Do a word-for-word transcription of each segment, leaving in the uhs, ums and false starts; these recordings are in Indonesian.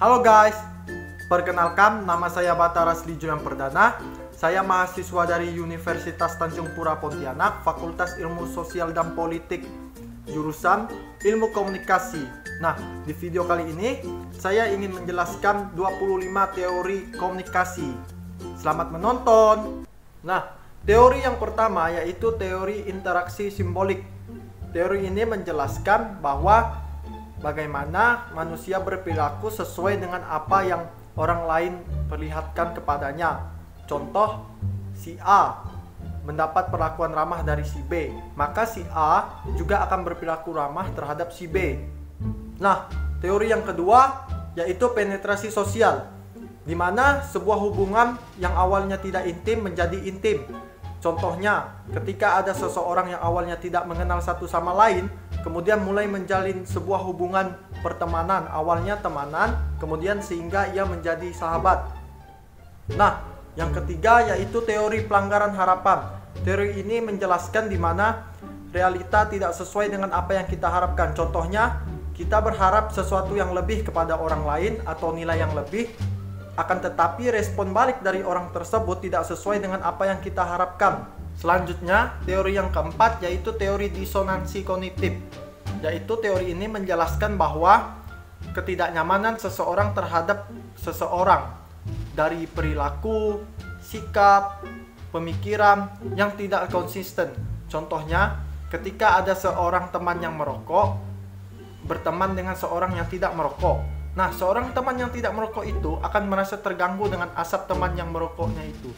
Halo guys, perkenalkan nama saya Batara Rasli Julian Perdana. Saya mahasiswa dari Universitas Tanjung Pura Pontianak, Fakultas Ilmu Sosial dan Politik, jurusan Ilmu Komunikasi. Nah, di video kali ini saya ingin menjelaskan dua puluh lima teori komunikasi. Selamat menonton. Nah, teori yang pertama yaitu teori interaksi simbolik. Teori ini menjelaskan bahwa bagaimana manusia berperilaku sesuai dengan apa yang orang lain perlihatkan kepadanya. Contoh, si A mendapat perlakuan ramah dari si B, maka si A juga akan berperilaku ramah terhadap si B. Nah, teori yang kedua yaitu penetrasi sosial, di mana sebuah hubungan yang awalnya tidak intim menjadi intim. Contohnya, ketika ada seseorang yang awalnya tidak mengenal satu sama lain, kemudian mulai menjalin sebuah hubungan pertemanan, awalnya temanan, kemudian sehingga ia menjadi sahabat. Nah, yang ketiga yaitu teori pelanggaran harapan. Teori ini menjelaskan di mana realita tidak sesuai dengan apa yang kita harapkan. Contohnya, kita berharap sesuatu yang lebih kepada orang lain atau nilai yang lebih, akan tetapi respon balik dari orang tersebut tidak sesuai dengan apa yang kita harapkan. Selanjutnya, teori yang keempat yaitu teori disonansi kognitif. Yaitu teori ini menjelaskan bahwa ketidaknyamanan seseorang terhadap seseorang dari perilaku, sikap, pemikiran yang tidak konsisten. Contohnya, ketika ada seorang teman yang merokok berteman dengan seorang yang tidak merokok. Nah, seorang teman yang tidak merokok itu akan merasa terganggu dengan asap teman yang merokoknya itu.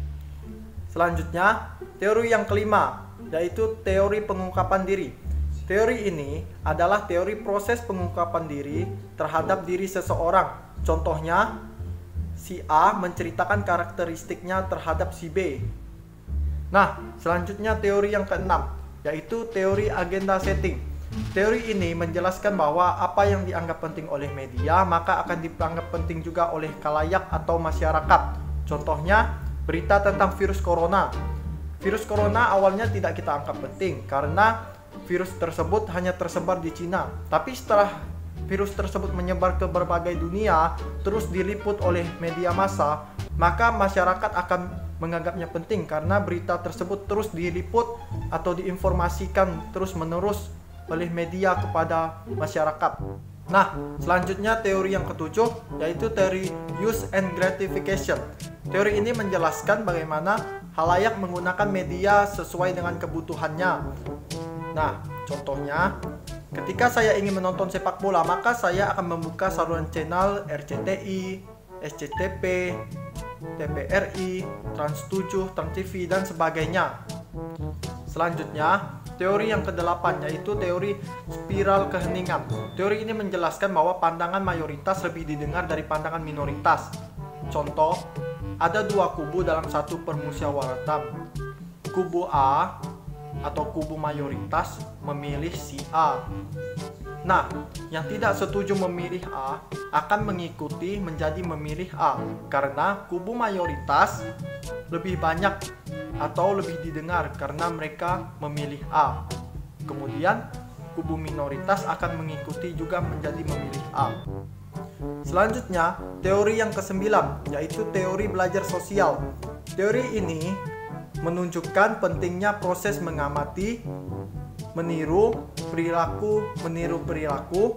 Selanjutnya, teori yang kelima, yaitu teori pengungkapan diri. Teori ini adalah teori proses pengungkapan diri terhadap diri seseorang. Contohnya, si A menceritakan karakteristiknya terhadap si B. Nah, selanjutnya teori yang keenam, yaitu teori agenda setting. Teori ini menjelaskan bahwa apa yang dianggap penting oleh media maka akan dianggap penting juga oleh khalayak atau masyarakat. Contohnya, berita tentang virus corona. Virus corona awalnya tidak kita anggap penting karena virus tersebut hanya tersebar di Cina. Tapi setelah virus tersebut menyebar ke berbagai dunia, terus diliput oleh media massa, maka masyarakat akan menganggapnya penting karena berita tersebut terus diliput atau diinformasikan terus-menerus oleh media kepada masyarakat. Nah, selanjutnya teori yang ketujuh yaitu teori use and gratification. Teori ini menjelaskan bagaimana khalayak menggunakan media sesuai dengan kebutuhannya. Nah, contohnya, ketika saya ingin menonton sepak bola, maka saya akan membuka saluran channel R C T I, S C T P, T V R I, Trans tujuh, Trans T V, dan sebagainya. Selanjutnya, teori yang kedelapan yaitu teori spiral keheningan. Teori ini menjelaskan bahwa pandangan mayoritas lebih didengar dari pandangan minoritas. Contoh, ada dua kubu dalam satu permusyawaratan. Kubu A atau kubu mayoritas memilih si A. Nah, yang tidak setuju memilih A akan mengikuti menjadi memilih A karena kubu mayoritas lebih banyak atau lebih didengar karena mereka memilih A. Kemudian, kubu minoritas akan mengikuti juga menjadi memilih A. Selanjutnya, teori yang kesembilan yaitu teori belajar sosial. Teori ini menunjukkan pentingnya proses mengamati, meniru perilaku, meniru perilaku,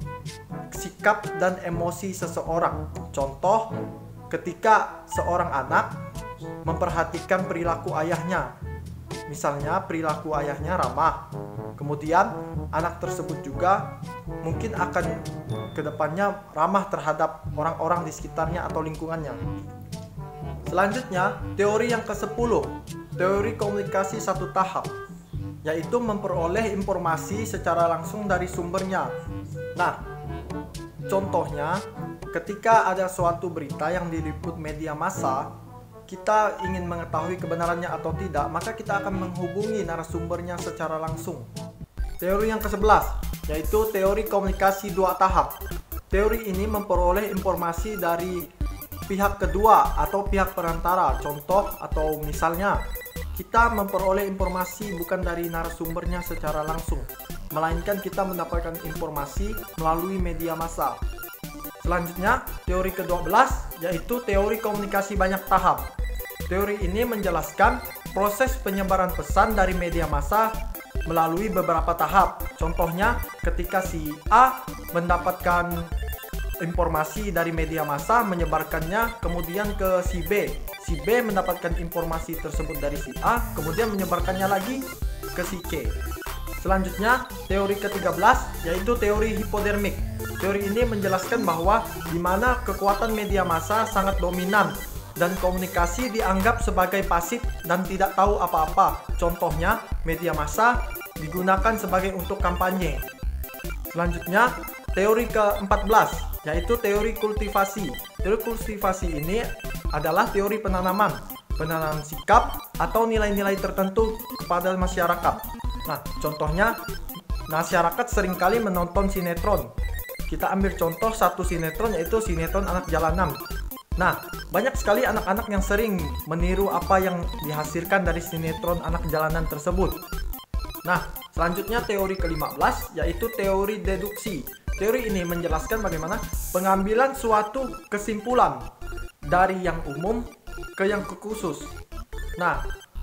sikap dan emosi seseorang. Contoh, ketika seorang anak memperhatikan perilaku ayahnya, misalnya perilaku ayahnya ramah, kemudian anak tersebut juga mungkin akan kedepannya ramah terhadap orang-orang di sekitarnya atau lingkungannya. Selanjutnya, teori yang kesepuluh, teori komunikasi satu tahap, yaitu memperoleh informasi secara langsung dari sumbernya. Nah, contohnya, ketika ada suatu berita yang diliput media massa, kita ingin mengetahui kebenarannya atau tidak, maka kita akan menghubungi narasumbernya secara langsung. Teori yang kesebelas, yaitu teori komunikasi dua tahap. Teori ini memperoleh informasi dari pihak kedua atau pihak perantara. Contoh atau misalnya, kita memperoleh informasi bukan dari narasumbernya secara langsung, melainkan kita mendapatkan informasi melalui media massa. Selanjutnya, teori kedua belas yaitu teori komunikasi banyak tahap. Teori ini menjelaskan proses penyebaran pesan dari media massa melalui beberapa tahap. Contohnya, ketika si A mendapatkan informasi dari media massa, menyebarkannya kemudian ke si B. Si B mendapatkan informasi tersebut dari si A, kemudian menyebarkannya lagi ke si C. Selanjutnya, teori ke tiga belas yaitu teori hipodermik. Teori ini menjelaskan bahwa di mana kekuatan media massa sangat dominan dan komunikasi dianggap sebagai pasif dan tidak tahu apa-apa. Contohnya, media massa digunakan sebagai untuk kampanye. Selanjutnya, teori ke empat belas yaitu teori kultivasi. Teori kultivasi ini adalah teori penanaman, penanaman sikap atau nilai-nilai tertentu kepada masyarakat. Nah, contohnya masyarakat seringkali menonton sinetron. Kita ambil contoh satu sinetron yaitu sinetron Anak Jalanan. Nah, banyak sekali anak-anak yang sering meniru apa yang dihasilkan dari sinetron Anak Jalanan tersebut. Nah, selanjutnya teori ke lima belas yaitu teori deduksi. Teori ini menjelaskan bagaimana pengambilan suatu kesimpulan dari yang umum ke yang khusus. Nah,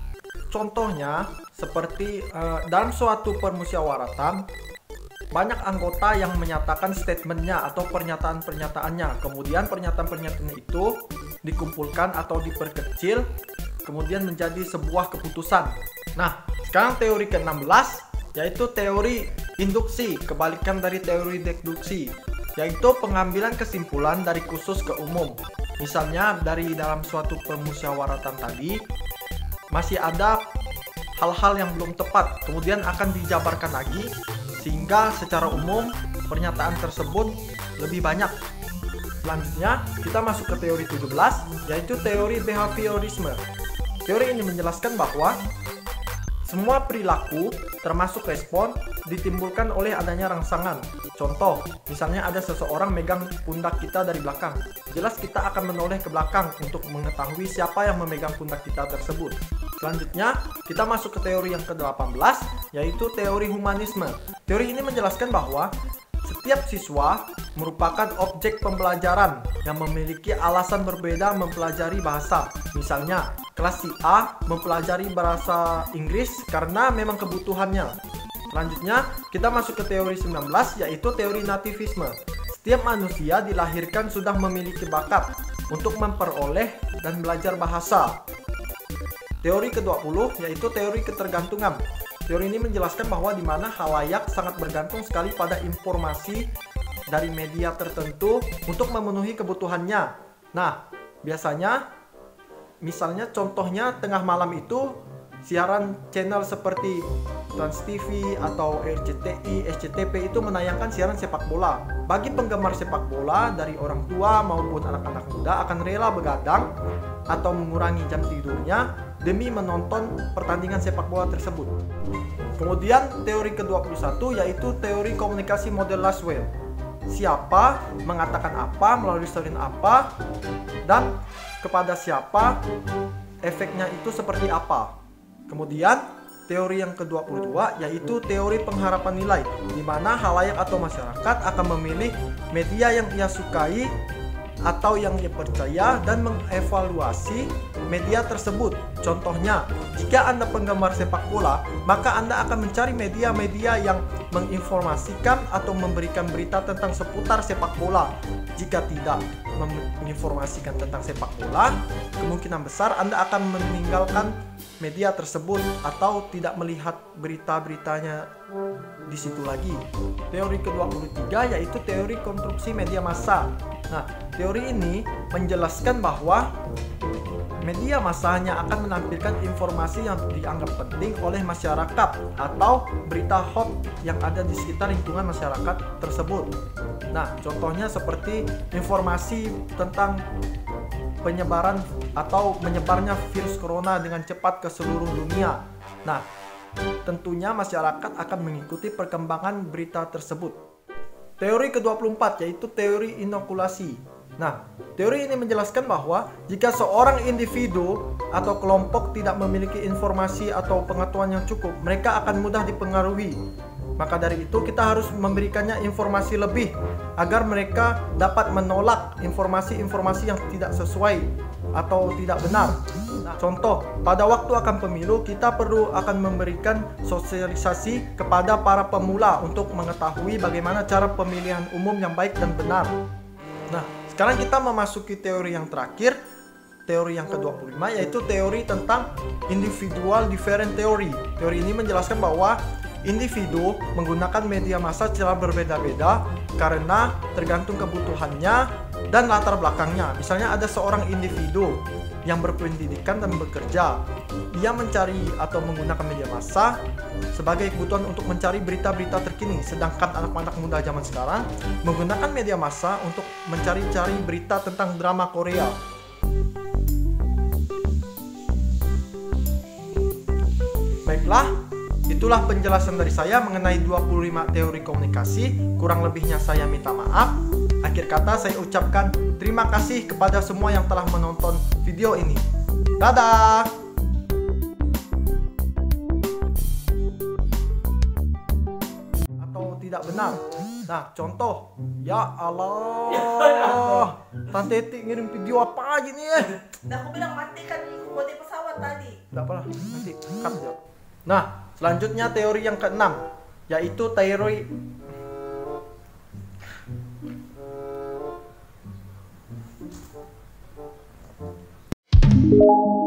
contohnya seperti uh, dalam suatu permusyawaratan, banyak anggota yang menyatakan statementnya atau pernyataan-pernyataannya. Kemudian pernyataan-pernyataan itu dikumpulkan atau diperkecil, kemudian menjadi sebuah keputusan. Nah, sekarang teori ke enam belas yaitu teori induksi, kebalikan dari teori deduksi, yaitu pengambilan kesimpulan dari khusus ke umum. Misalnya dari dalam suatu permusyawaratan tadi masih ada hal-hal yang belum tepat, kemudian akan dijabarkan lagi sehingga secara umum pernyataan tersebut lebih banyak. Selanjutnya kita masuk ke teori tujuh belas yaitu teori behaviorisme. Teori ini menjelaskan bahwa semua perilaku termasuk respon ditimbulkan oleh adanya rangsangan. Contoh, misalnya ada seseorang megang pundak kita dari belakang. Jelas kita akan menoleh ke belakang untuk mengetahui siapa yang memegang pundak kita tersebut. Selanjutnya, kita masuk ke teori yang ke delapan belas yaitu teori humanisme. Teori ini menjelaskan bahwa setiap siswa merupakan objek pembelajaran yang memiliki alasan berbeda mempelajari bahasa. Misalnya, kelas si A mempelajari bahasa Inggris karena memang kebutuhannya. Selanjutnya, kita masuk ke teori sembilan belas yaitu teori nativisme. Setiap manusia dilahirkan sudah memiliki bakat untuk memperoleh dan belajar bahasa. Teori ke dua puluh yaitu teori ketergantungan. Teori ini menjelaskan bahwa di mana khalayak sangat bergantung sekali pada informasi dari media tertentu untuk memenuhi kebutuhannya. Nah, biasanya misalnya contohnya tengah malam itu siaran channel seperti Trans T V atau R C T I, S C T P itu menayangkan siaran sepak bola. Bagi penggemar sepak bola dari orang tua maupun anak-anak muda akan rela begadang atau mengurangi jam tidurnya demi menonton pertandingan sepak bola tersebut. Kemudian teori ke dua puluh satu yaitu teori komunikasi model Laswell. Siapa mengatakan apa melalui storyline apa dan kepada siapa efeknya itu seperti apa. Kemudian teori yang ke dua puluh dua yaitu teori pengharapan nilai, di mana khalayak atau masyarakat akan memilih media yang ia sukai atau yang ia percaya dan mengevaluasi media tersebut. Contohnya, jika Anda penggemar sepak bola, maka Anda akan mencari media-media yang menginformasikan atau memberikan berita tentang seputar sepak bola. Jika tidak menginformasikan tentang sepak bola, kemungkinan besar Anda akan meninggalkan media tersebut atau tidak melihat berita-beritanya di situ lagi. Teori ke dua puluh tiga yaitu teori konstruksi media massa. Nah, teori ini menjelaskan bahwa media massa hanya akan menampilkan informasi yang dianggap penting oleh masyarakat atau berita hot yang ada di sekitar lingkungan masyarakat tersebut. Nah, contohnya seperti informasi tentang penyebaran atau menyebarnya virus corona dengan cepat ke seluruh dunia. Nah, tentunya masyarakat akan mengikuti perkembangan berita tersebut. Teori ke dua puluh empat yaitu teori inokulasi. Nah, teori ini menjelaskan bahwa jika seorang individu atau kelompok tidak memiliki informasi atau pengetahuan yang cukup, mereka akan mudah dipengaruhi Maka dari itu kita harus memberikannya informasi lebih agar mereka dapat menolak informasi-informasi yang tidak sesuai atau tidak benar. Nah, contoh, pada waktu akan pemilu kita perlu akan memberikan sosialisasi kepada para pemula untuk mengetahui bagaimana cara pemilihan umum yang baik dan benar. Nah, sekarang kita memasuki teori yang terakhir, teori yang ke dua puluh lima, yaitu teori tentang individual different theory. Teori ini menjelaskan bahwa individu menggunakan media massa secara berbeda-beda karena tergantung kebutuhannya dan latar belakangnya. Misalnya ada seorang individu yang berpendidikan dan bekerja. Ia mencari atau menggunakan media massa sebagai kebutuhan untuk mencari berita-berita terkini. Sedangkan anak-anak muda zaman sekarang menggunakan media massa untuk mencari-cari berita tentang drama Korea. Baiklah, itulah penjelasan dari saya mengenai dua puluh lima teori komunikasi. Kurang lebihnya saya minta maaf. Akhir kata saya ucapkan terima kasih kepada semua yang telah menonton video ini. Dadah! Atau tidak benar. Nah, contoh. Ya Allah. Tante Eti ngirim video apa aja nih? Nah, aku bilang matikan kode pesawat tadi. Tidak apa lah, nanti cut ya. Nah, selanjutnya teori yang keenam, yaitu teori